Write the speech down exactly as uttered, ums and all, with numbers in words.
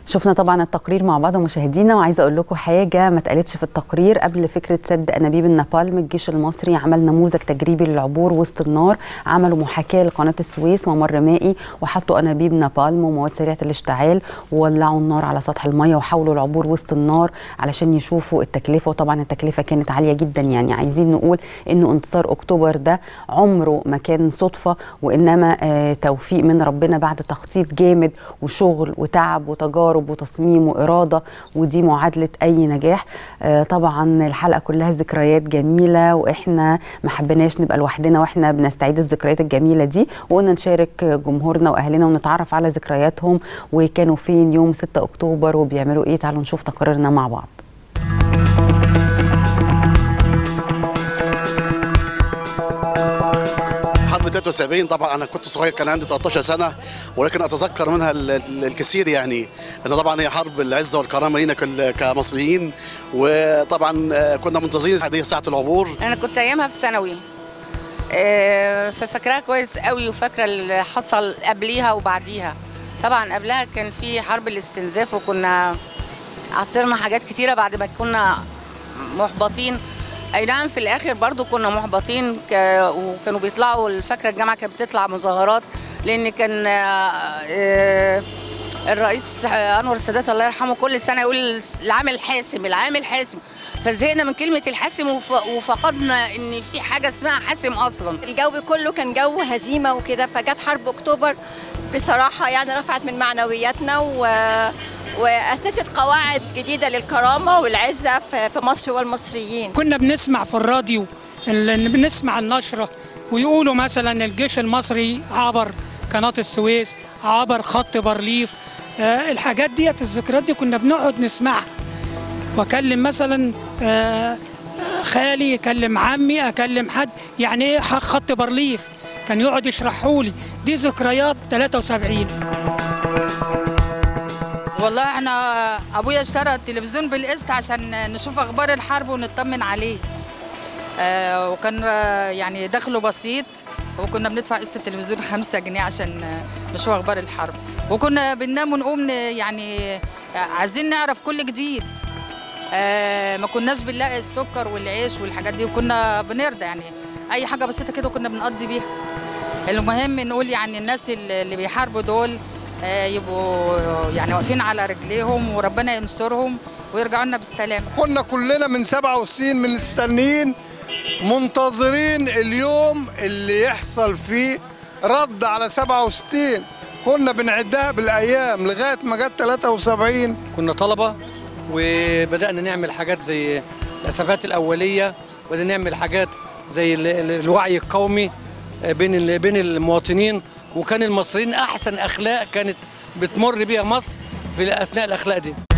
شفنا طبعا التقرير مع بعض مشاهدينا، وعايزه اقول لكم حاجه ما اتقالتش في التقرير. قبل فكره سد انابيب النابالم الجيش المصري عمل نموذج تجريبي للعبور وسط النار، عملوا محاكاه لقناه السويس ممر مائي، وحطوا انابيب نابالم ومواد سريعه الاشتعال وولعوا النار على سطح الميه وحاولوا العبور وسط النار علشان يشوفوا التكلفه. وطبعا التكلفه كانت عاليه جدا. يعني عايزين نقول انه انتصار اكتوبر ده عمره ما كان صدفه، وانما آه توفيق من ربنا بعد تخطيط جامد وشغل وتعب وتجارب وتصميم وإرادة، ودي معادلة أي نجاح. آه طبعا الحلقة كلها ذكريات جميلة، وإحنا ما حبيناش نبقى لوحدنا وإحنا بنستعيد الذكريات الجميلة دي، وقلنا نشارك جمهورنا وأهلنا ونتعرف على ذكرياتهم وكانوا فين يوم ستة أكتوبر وبيعملوا إيه. تعالوا نشوف تقريرنا مع بعض. ثلاثة وسبعين طبعا انا كنت صغير، كان عندي ثلاثة عشر سنه، ولكن اتذكر منها الكثير. يعني ان طبعا هي حرب العزه والكرامه لينا كمصريين، وطبعا كنا منتظرين هذه ساعه العبور. انا كنت ايامها في الثانوي، ففاكراها كويس قوي، وفاكره اللي حصل قبليها وبعديها. طبعا قبلها كان في حرب الاستنزاف، وكنا عاصرنا حاجات كتيره بعد ما كنا محبطين. اي نعم في الاخر برضو كنا محبطين، وكانوا بيطلعوا، فاكره الجامعه كانت بتطلع مظاهرات، لان كان الرئيس انور السادات الله يرحمه كل سنه يقول العام الحاسم العام الحاسم، فزهقنا من كلمه الحاسم وفقدنا ان في حاجه اسمها حاسم اصلا. الجو كله كان جو هزيمه وكده، فجت حرب اكتوبر بصراحه يعني رفعت من معنوياتنا و وأسست قواعد جديدة للكرامة والعزة في مصر والمصريين. كنا بنسمع في الراديو، بنسمع النشرة ويقولوا مثلا الجيش المصري عبر قناة السويس، عبر خط بارليف. آه الحاجات دي، الذكريات دي كنا بنقعد نسمعها، واكلم مثلا آه خالي، اكلم عمي، اكلم حد يعني ايه خط بارليف، كان يقعد يشرحوا لي. دي ذكريات ثلاثة وسبعين. والله احنا ابويا اشترى التلفزيون بالقسط عشان نشوف اخبار الحرب ونطمن عليه. آه وكان آه يعني دخله بسيط، وكنا بندفع قسط التلفزيون خمسة جنيه عشان آه نشوف اخبار الحرب، وكنا بننام ونقوم يعني عايزين نعرف كل جديد. آه ما كناش بنلاقي السكر والعيش والحاجات دي، وكنا بنرضى يعني اي حاجه بسيطه كده كنا بنقضي بيها. المهم نقول يعني الناس اللي بيحاربوا دول يبقوا يعني واقفين على رجليهم، وربنا ينصرهم ويرجعوا لنا بالسلامه. كنا كلنا من سبعة وستين مستنيين منتظرين اليوم اللي يحصل فيه رد على سبعة وستين، كنا بنعدها بالايام لغايه ما جت ثلاثة وسبعين. كنا طلبه وبدانا نعمل حاجات زي الاسعافات الاوليه، وبدانا نعمل حاجات زي الوعي القومي بين بين المواطنين، وكان المصريين احسن اخلاق كانت بتمر بيها مصر في اثناء الاخلاق دي.